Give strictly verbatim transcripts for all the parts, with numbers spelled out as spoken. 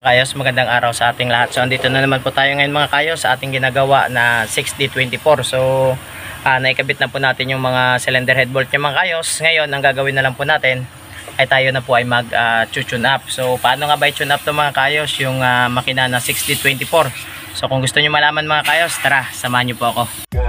Kayos, magandang araw sa ating lahat. So andito na naman po tayo ngayon mga kayos sa ating ginagawa na six D twenty-four. So uh, naikabit na po natin yung mga cylinder head bolt niya mga kayos. Ngayon ang gagawin na lang po natin ay tayo na po ay mag uh, tune up. So paano nga ba i-tune up to mga kayos yung uh, makina na six D twenty-four? So kung gusto niyo malaman mga kayos, tara samahan niyo po ako.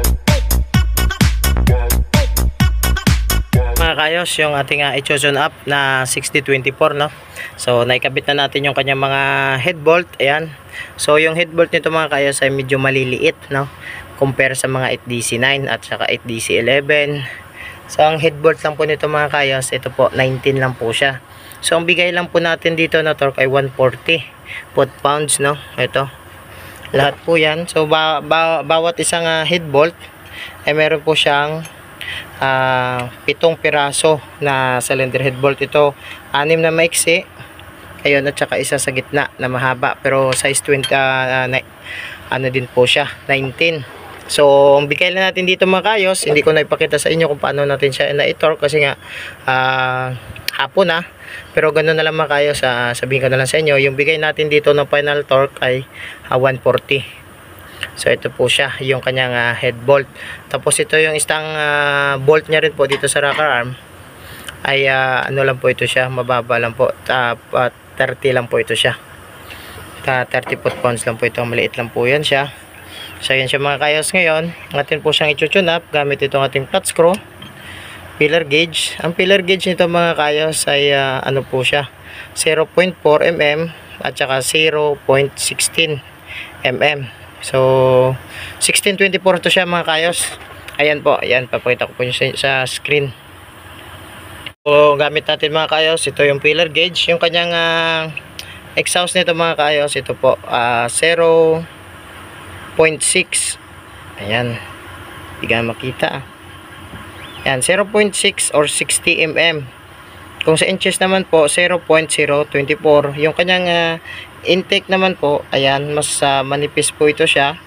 Mga kayos, yung ating uh, i-tune up na six D twenty-four, no? So naikabit na natin yung kanyang mga head bolt. Ayan. So yung head bolt nito mga kayos ay medyo maliliit, no? Compare sa mga eight D C nine at saka eight D C eleven. So ang head bolt lang po nito mga kayos, ito po nineteen lang po siya. So ang bigay lang po natin dito na torque ay one forty foot-pounds, no? Ito. Lahat po yan. So ba ba bawat isang uh, head bolt ay meron po siyang Uh, pitong piraso na cylinder head bolt. Ito anim na maiksi, ayun, at saka isa sa gitna na mahaba, pero size twenty, uh, na, ano din po siya, nineteen. So ang bigay lang natin dito mga kayos, hindi ko na ipakita sa inyo kung paano natin siya na-torque kasi nga uh, hapon na, pero ganoon na lang mga kayos. Uh, sabihin ko na lang sa inyo, yung bigay natin dito ng final torque ay uh, one forty. So ito po siya, yung kanyang uh, head bolt. Tapos ito yung isang uh, bolt niya rin po dito sa rocker arm ay uh, ano lang po ito siya, mababa lang po, uh, uh, thirty lang po ito siya, uh, thirty foot-pounds lang po ito, maliit lang po yan siya. So yan siya mga kayos. Ngayon natin po siyang i-tune up gamit itong ating flat screw, pillar gauge. Ang pillar gauge nito mga kayos ay uh, ano po siya, zero point four millimeters at saka zero point one six millimeters. So sixteen twenty-four to siya mga kayos. Ayan po, ayan, papakita ko po yun sa, sa screen. So gamit natin mga kayos, ito yung pillar gauge. Yung kanyang uh, exhaust nito mga kayos, ito po uh, zero point six. Ayan, hindi ka makita. Ayan, zero point six or sixty millimeters. Kung sa inches naman po, zero point zero two four. Yung kanyang uh, intake naman po, ayan, mas uh, manipis po ito siya.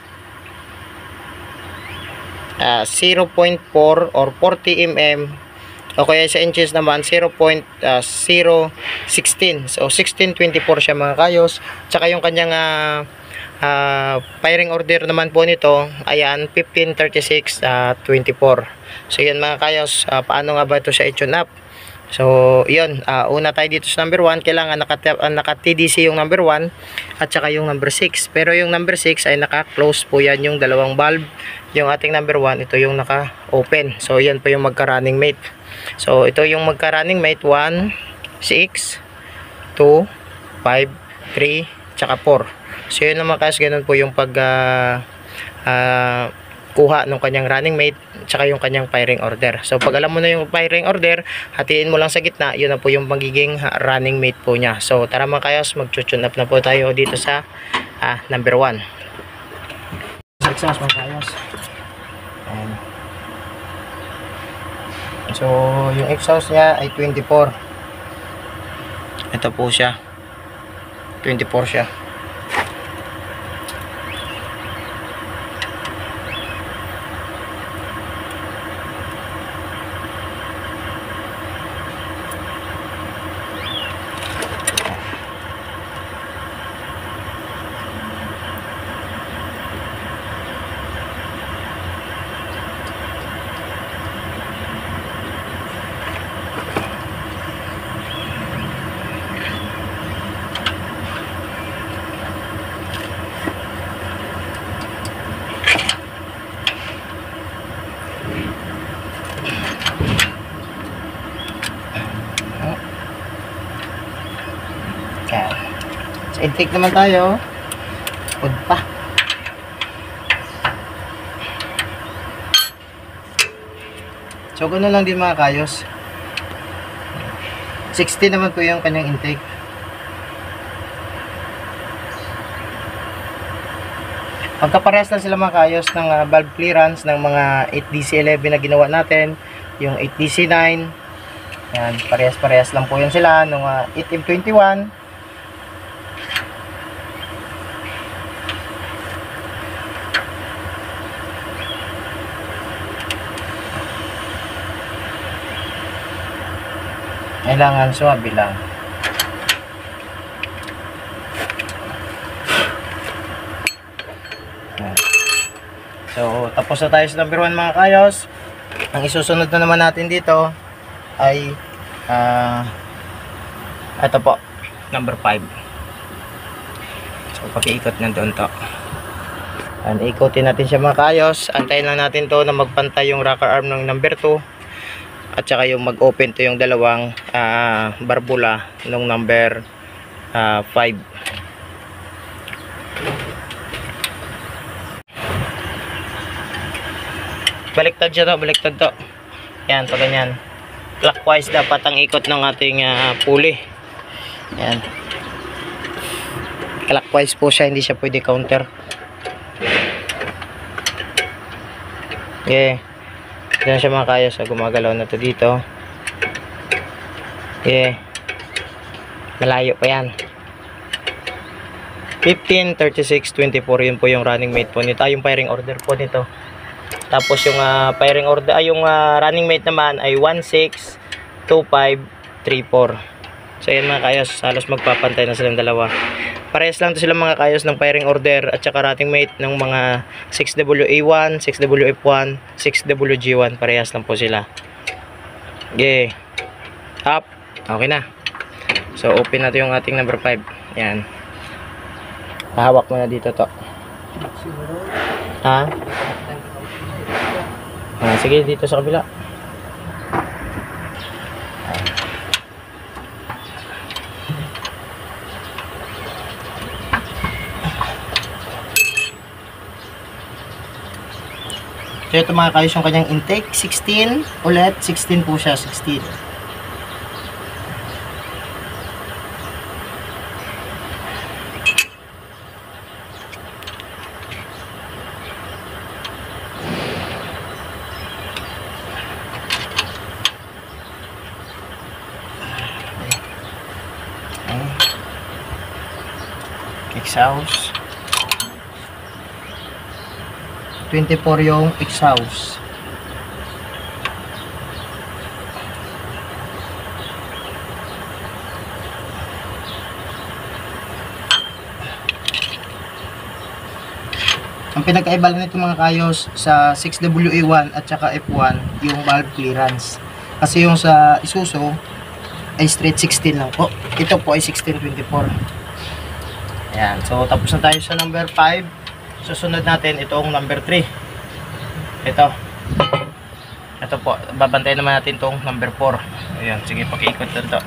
Uh, zero point four or forty millimeters. O kaya sa inches naman, zero point zero one six. So sixteen twenty-four siya mga kayos. Tsaka yung kanyang uh, uh, firing order naman po nito, ayan, fifteen thirty-six twenty-four. So yun mga kayos, uh, paano nga ba ito siya i-tune up? So, yun, uh, una tayo dito sa number one, kailangan naka-T D C yung number one at saka yung number six. Pero yung number six ay naka-close po yan yung dalawang valve. Yung ating number one, ito yung naka-open. So, yan po yung magka-running mate. So, ito yung magka-running mate, one, six, two, five, three, tsaka four. So, yun naman kasi ganun po yung pag uh, uh, kuha ng kanyang running mate tsaka yung kanyang firing order. So pag alam mo na yung firing order, hatiin mo lang sa gitna, yun na po yung magiging running mate po niya. So tara mga kayos, mag-tune up na po tayo dito sa ah, number one. Exhaust mga kayos. Ayan. So yung exhaust niya ay twenty-four. Ito po siya, twenty-four siya. Sa intake naman tayo, food pa. So ganoon lang din mga kayos, sixty naman po yung kanyang intake. Magkaparehas lang sila mga kayos ng uh, valve clearance ng mga eight D C eleven na ginawa natin, yung eight D C nine. Yan, parehas-parehas lang po yan sila nung uh, eight M twenty-one. Kailangan swabe lang. So, tapos na tayo sa number one mga kayos. Ang isusunod na naman natin dito ay uh, ito po, number five. So, pakiikot na doon to. And, ikutin natin siya mga kayos. Antayin lang natin to na magpantay yung rocker arm ng number two. At saka yung mag-open to yung dalawang uh, barbula ng number five. Baliktad siya to, baliktad to. Yan, pag ganyan. Clockwise dapat ang ikot ng ating uh, pulley. Yan. Clockwise po siya, hindi siya pwede counter. Okay. Yan siya mga kayos. So, gumagalaw na to dito. Okay. Malayo pa yan. fifteen, thirty-six, twenty-four. Yun po yung running mate po nito. Ay, yung firing order po nito. Tapos yung uh, firing order, ay yung uh, running mate naman ay one six, two five, three four. So yan mga kayos, halos magpapantay na silang dalawa. Parehas lang to sila mga kayos ng firing order at saka running mate ng mga six W A one, six W F one, six W G one. Parehas lang po sila. Okay. Up. Okay na. So open natin yung ating number five. Yan. Hahawak mo na dito to. Ha? Ah, sige, dito sa kabila. So ito mga kayos yung kanyang intake, sixteen ulit, sixteen po siya, sixteen. Exhaust. twenty-four yung exhaust. Ang pinagkaiba nito mga kayos sa six W A one at saka F one yung valve clearance. Kasi yung sa Isuzu ay straight sixteen lang po. Ito po ay sixteen twenty-four. Ayan. So tapos na tayo sa number five. Susunod natin itong number three. Ito. Ito po. Babantayan naman natin itong number four. Ayan. Sige, pakiikot na ito.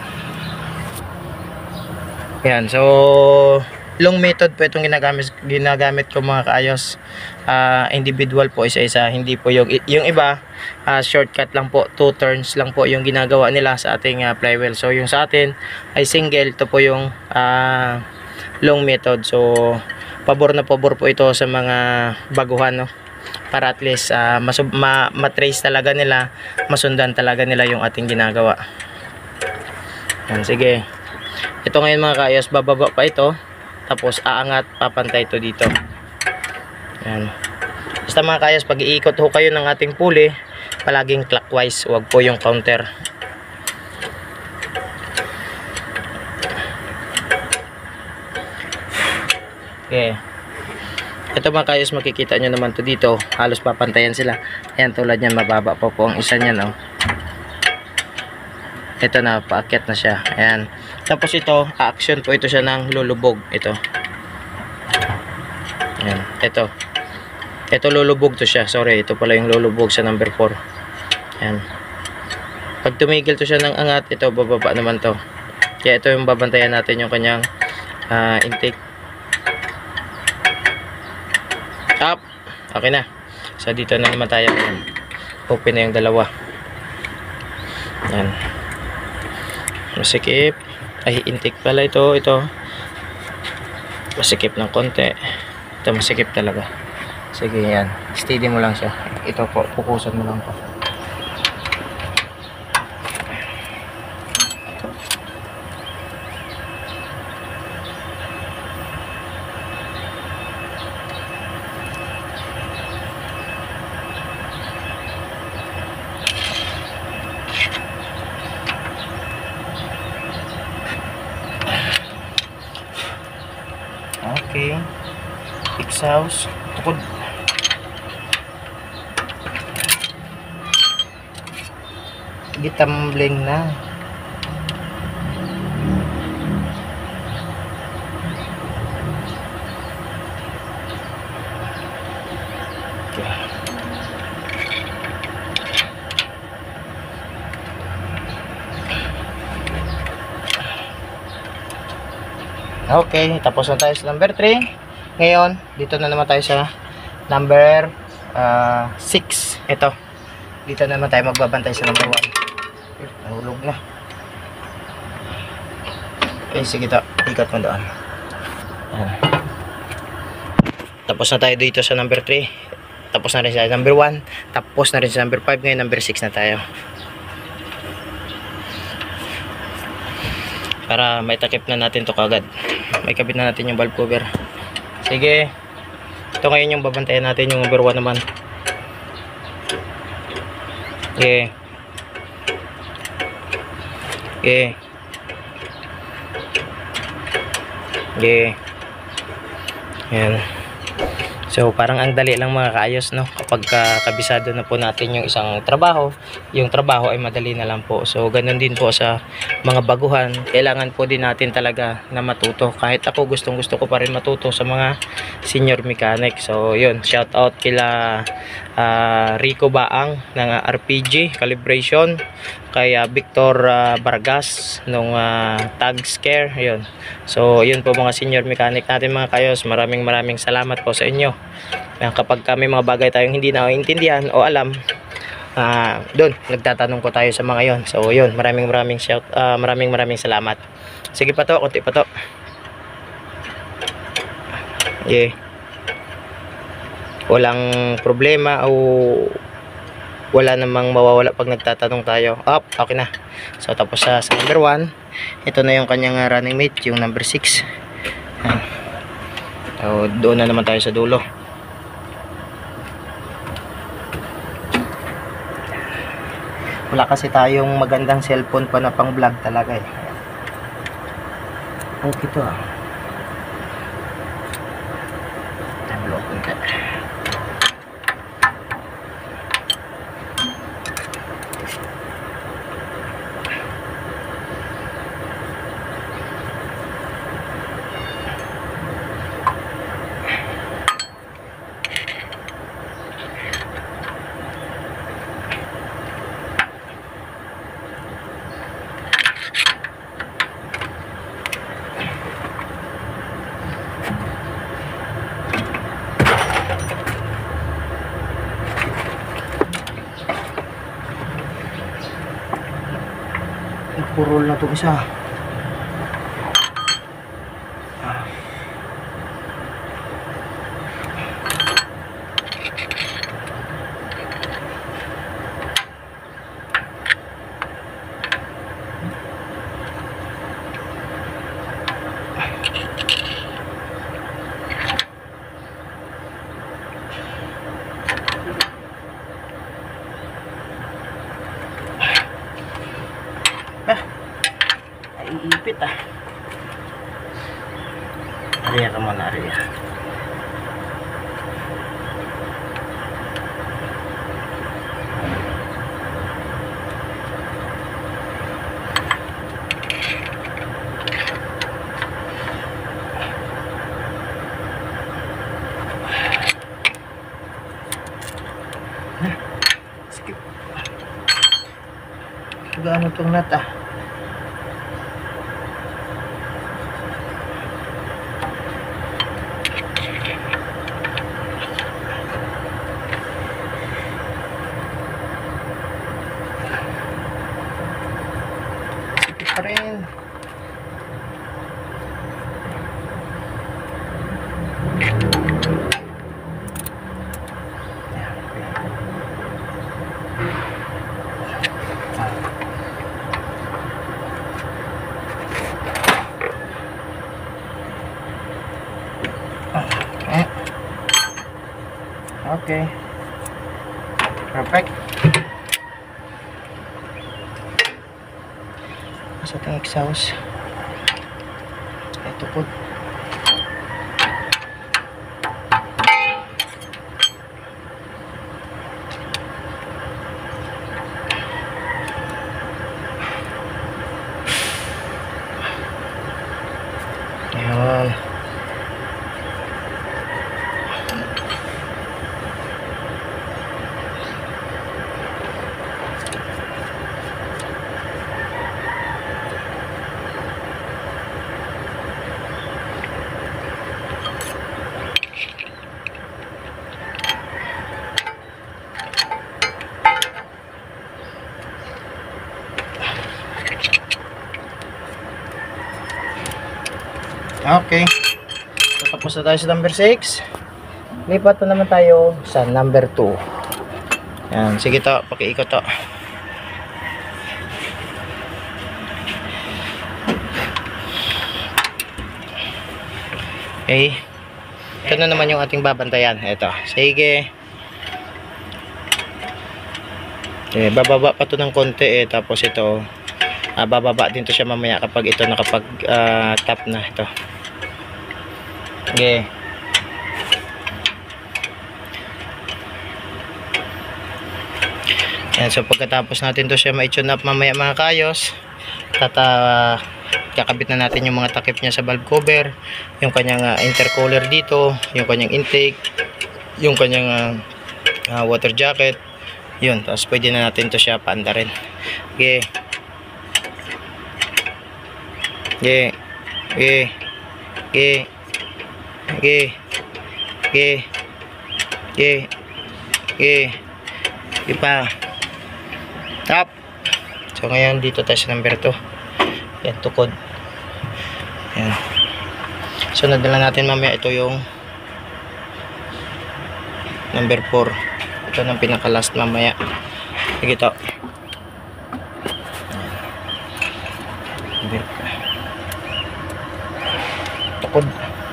Ayan. So, long method po itong ginagamit, ginagamit ko mga kaayos. Uh, individual po, isa-isa. Hindi po yung, yung iba, uh, shortcut lang po. Two turns lang po yung ginagawa nila sa ating uh, flywheel. So, yung sa atin ay single. Ito po yung uh, long method. So, pabor na pabor po ito sa mga baguhan, no? Para at least uh, ma matrace talaga nila, masundan talaga nila yung ating ginagawa. Yan, sige. Ito ngayon mga kaayos, bababa pa ito. Tapos aangat, papantay ito dito. Yan. Basta mga kaayos, pag iikot ho kayo ng ating pulley, palaging clockwise, huwag po yung counter. Okay. Ito mga kayos, makikita nyo naman to dito. Halos papantayan sila. Ayan, tulad yan, mababa pa po ang isa niya, no? Ito na, paakyat na siya. Ayan. Tapos ito, action po ito siya ng lulubog. Ito. Ayan. Ito. Ito lulubog to siya. Sorry, ito pala yung lulubog sa number four. Ayan. Pag tumigil to siya ng angat, ito, bababa naman to. Kaya ito yung babantayan natin yung kanyang uh, intake. Up. Okay na. So dito na naman tayo. Open na yung dalawa. Yan. Masikip. Ay, intake pala ito. Ito. Masikip ng konti. Ito masikip talaga. Sige, yan. Steady mo lang siya. Ito po. Pukusan mo lang po. Okay. Exhaust. Tukod. gitambling na. Okay, tapos na tayo sa number three. Ngayon, dito na naman tayo sa number uh, six. Ito. Dito na naman tayo magbabantay sa number one. Nahulog na. Okay, sige to. Ikat mo doon. Ayan. Tapos na tayo dito sa number three. Tapos na rin sa number one. Tapos na rin sa number five. Ngayon, number six na tayo. Para may takip na natin to kagad. May kabit na natin yung valve cover. Sige. Ito ngayon yung babantayan natin, yung number one naman. Okay. Okay. Okay. Ayan. So parang ang dali lang mga kaayos, no? Kapag uh, kabisado na po natin yung isang trabaho, yung trabaho ay madali na lang po. So ganun din po sa mga baguhan, kailangan po din natin talaga na matuto. Kahit ako gustong gusto ko pa rin matuto sa mga senior mechanic. So yun, shout out kila uh, Rico Baang ng uh, R P G Calibration, kay uh, Victor uh, Vargas nung uh, Tag Scare. Yun. So yun po mga senior mechanic natin mga kayos, maraming maraming salamat po sa inyo. Uh, kapag kami mga bagay tayong hindi naiintindihan o alam, uh, doon nagtatanong po tayo sa mga yon. So yun, maraming maraming shout, uh, maraming maraming salamat. Sige pa to, konti pa to. Yeah. Walang problema o wala namang mawawala pag nagtatanong tayo. Up, okay na. So tapos sa, sa number one, ito na yung kanyang uh, running mate, yung number six. So doon na naman tayo sa dulo. Wala kasi tayong magandang cellphone pa na pang vlog talaga eh. Okay to ah. Tablo ko ito. Purol na ito isa. Iipit ah. Ariya ka muna, ariya. Skip. Gaano itong nut ah. Pa rin. Okay. Perfect. Sa itong exhaust, ito po. Okay. So, tapos na tayo sa number six. Lipat na naman tayo sa number two. Yan. Sige to. Pakiikot to. Okay. Ito na naman yung ating babantayan. Ito. Sige. Eh, bababa pa to ng konti eh. Tapos ito, ah, bababa din to siya mamaya kapag ito nakapag uh, tap na ito. Okay. Yan. So pagkatapos natin to siya ma-tune up mamaya mga kayos, tata kakabit na natin yung mga takip niya sa valve cover, yung kanyang uh, intercooler dito, yung kanyang intake, yung kanyang uh, uh, water jacket. Yun, tapos pwede na natin to siya paanda rin. Okay. Okay. Okay. Okay. Okay. Okay. Okay. Okay. Okay pa. Tap. So ngayon dito tayo sa number two. Yan, tukod. Yan. So nadala natin mamaya ito yung number four. Ito ng pinaka last mamaya. Sige to. Tukod.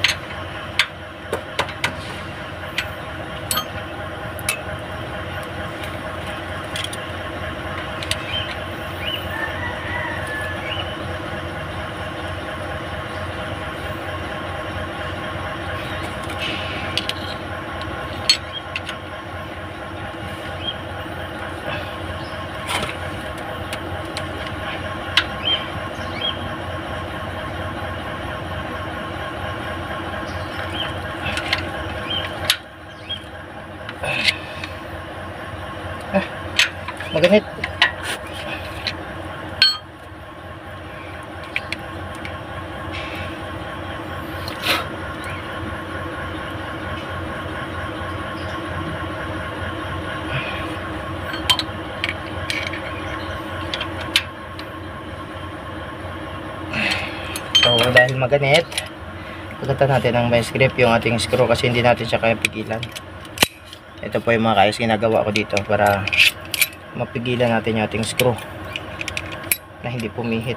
Ah, maganit. So dahil maganit, pagkatan natin ng vice grip yung ating screw kasi hindi natin siya kaya pigilan. Ito po yung mga kayos ginagawa ko dito para mapigilan natin yung ating screw na hindi pumihit.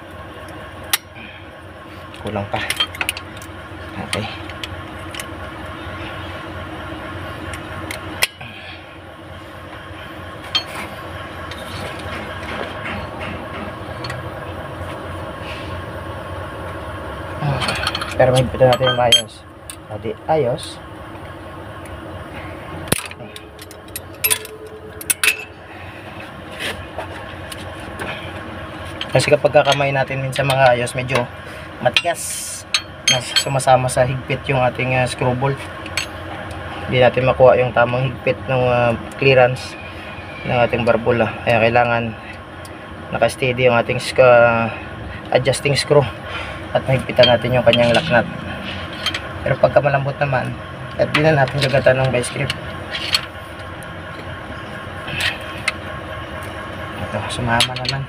Kulang pa. Okay. Pero mahigpitan natin yung ayos. Adi, ayos. Kasi kapag kakamay natin minsan mga ayos, medyo matigas na sumasama sa higpit yung ating uh, screw bolt. Hindi natin makuha yung tamang higpit ng uh, clearance ng ating barbula. Kaya kailangan naka-steady yung ating uh, adjusting screw at mahigpitan natin yung kanyang lock nut. Pero pagka malambot naman, at di na natin gagatan ng vice grip. Ito, sumama naman.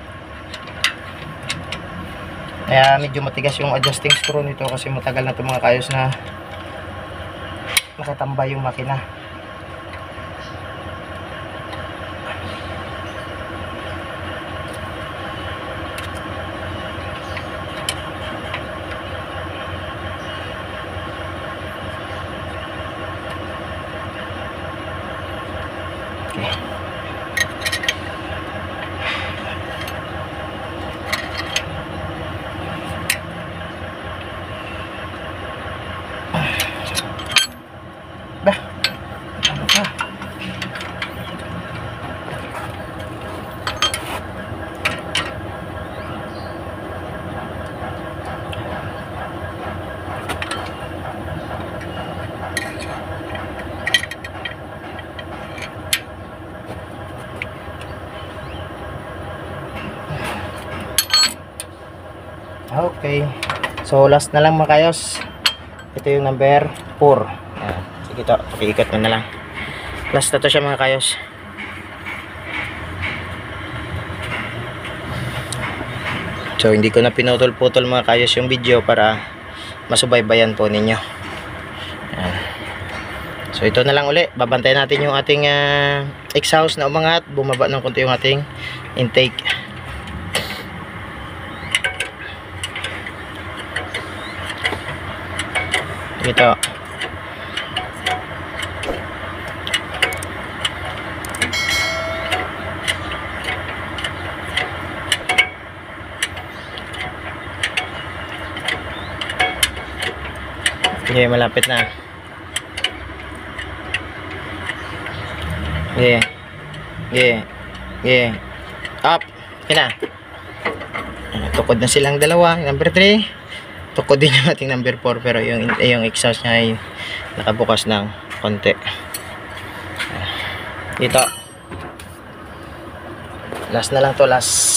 Kaya medyo matigas yung adjusting screw nito kasi matagal na itong mga kayos na nakatambay yung makina. Okay. Bah, ano ka? Okay. So last na lang mga kayos. Ito yung number four. Ayan. Sige to, pakiikot mo na lang. Last na to siya mga kayos. So hindi ko na pinutol-putol mga kayos yung video para masubaybayan po ninyo. Ayan. So ito na lang uli, babantayan natin yung ating uh, exhaust na umangat, bumaba ng konti yung ating intake. Ito. Okay, malapit na. Okay. Okay. Okay. Up. Okay na. Tukod na silang dalawa. Number three. Tukod din yung ating number four. Pero yung, yung exhaust niya ay nakabukas ng konti. Dito. Last na lang to. Last.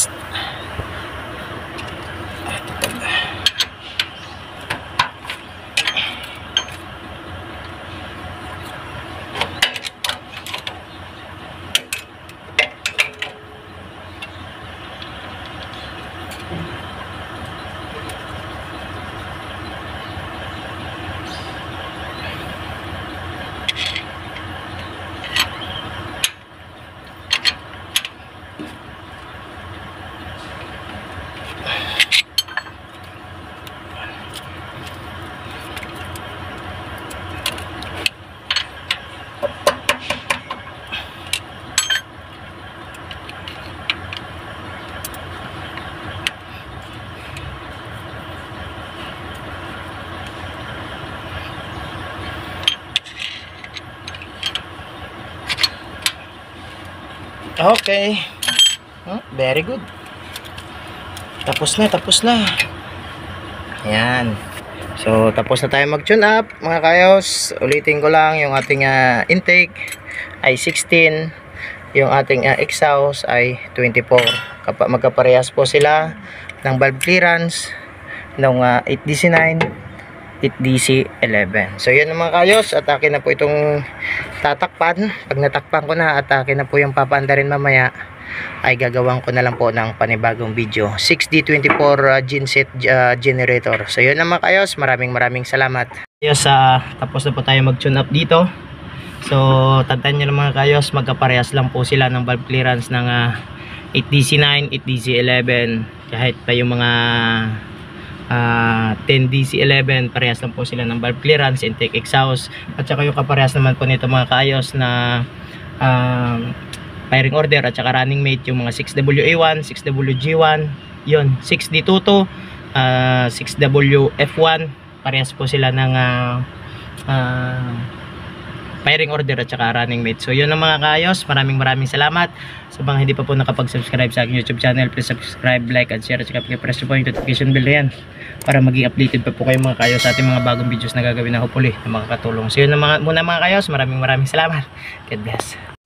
Okay. Oh, very good. Tapos na, tapos na. Ayan. So, tapos na tayo mag-tune up, mga kayos. Ulitin ko lang, yung ating uh, intake ay sixteen. Yung ating uh, exhaust ay twenty-four. Kapag magkaparehas po sila ng valve clearance ng uh, eight D C nine, eight D C eleven. So, yun mga kayos. Atake na po itong tatakpan. Pag natakpan ko na, atake na po yung papaanda rin mamaya, ay gagawin ko na lang po ng panibagong video. six D twenty-four uh, genset uh, generator. So, yun na mga kayos. Maraming maraming salamat. Kayos, uh, tapos na po tayo mag-tune up dito. So, tandaan nyo na mga kayos, magkaparehas lang po sila ng valve clearance ng uh, eight D C nine, eight D C eleven. Kahit pa yung mga uh, ten D C eleven, parehas lang po sila ng valve clearance, intake, exhaust. At saka yung kaparehas naman po nito mga kayos na uh, firing order at saka running mate, yung mga six W A one, six W G one, yun, six D twenty-two, uh, six W F one, parehas po sila ng uh, uh, firing order at saka running mate. So yun ang mga kayos, maraming maraming salamat. Sa mga hindi pa po nakapag-subscribe sa aking YouTube channel, please subscribe, like at share at saka press po yung notification bell na yan para maging updated pa po kayo mga kayos sa ating mga bagong videos na gagawin na hopefully na makakatulong. So yun ang mga, muna mga kayos, maraming maraming salamat. God bless.